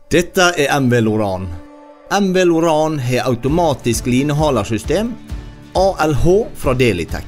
Dette MV Loran. MV Loran har automatisk linehalersystem, ALH fra Delitek.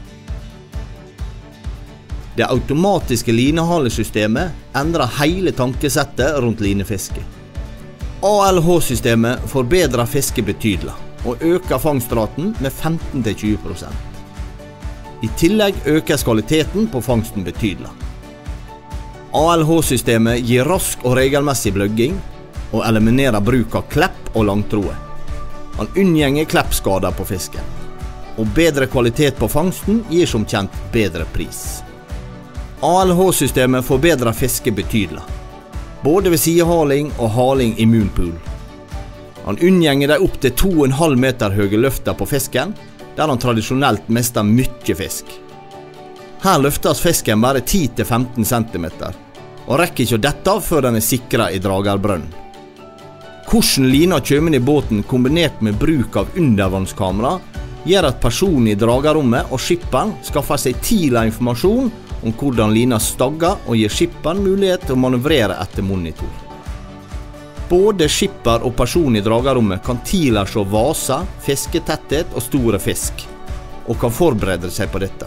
Det automatiske linehalesystemet endrer hele tankesettet rundt linefiske. ALH-systemet forbedrer fiske betydelig og øker fangstraten med 15–20%. I tillegg økes kvaliteten på fangsten betydelig. ALH-systemet gir rask og regelmessig bløgging og eliminerer bruk av klepp og langtroe. Han unngjenger kleppskader på fisken. Og bedre kvalitet på fangsten gir som kjent bedre pris. ALH-systemet forbedrer fiske betydelig, både ved sidehaling og haling i moonpool. Han unngjenger de opp til 2,5 meter høye løfter på fisken, der han tradisjonelt mister mye fisk. Her løftes fisken bare 10–15 cm, og rekker ikke å dette før den sikret i dragerbrønnen. Hvordan lina kommer i båten kombinert med bruk av undervannskamera, gjør at personen i dragerrommet og skipperen skaffer seg tidlig informasjon om hvordan lina stagger og gir skipperen mulighet til å manøvrere etter monitor. Både skipper og person i dragerrommet kan tidlig se vaser, fisketetthet og store fisk, og kan forberede seg på dette.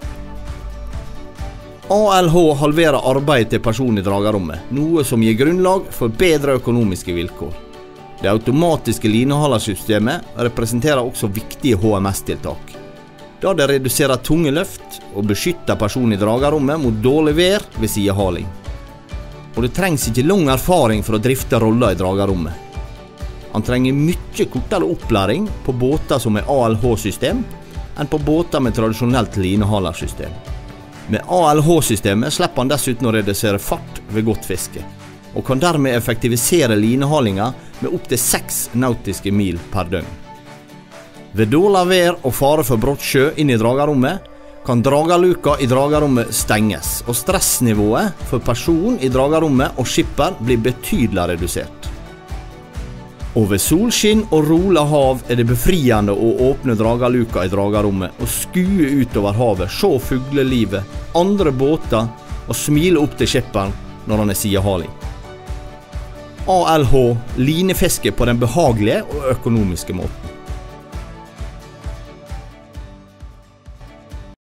ALH halverer arbeidet til person i dragerrommet, noe som gir grunnlag for bedre økonomiske vilkår. Det automatiske linehalesystemet representerer også viktige HMS-tiltak, da det reduserer tunge løft og beskytter person i dragerrommet mot dårlig vær ved sidehaling. Og det trengs ikke lang erfaring for å drifte roller i dragerrommet. Han trenger mye kortere opplæring på båter som er ALH-system enn på båter med tradisjonelt linehalersystem. Med ALH-systemet slipper han dessuten å redusere fart ved godt fiske, og kan dermed effektivisere linehalinga med opp til 6 nautiske mil per døgn. Ved dårlig vær og fare for brott sjø inn i dragerrommet, kan dragerluka i dragerrommet stenges, og stressnivået for person i dragerrommet og skipper blir betydelig redusert. Og ved solskinn og rolig hav er det befriende å åpne dragerluka i dragerrommet og skue utover havet, se fuglelivet, andre båter og smile opp til skipperen når han er sidehaling. ALH linefiske på den behagelige og økonomiske måten.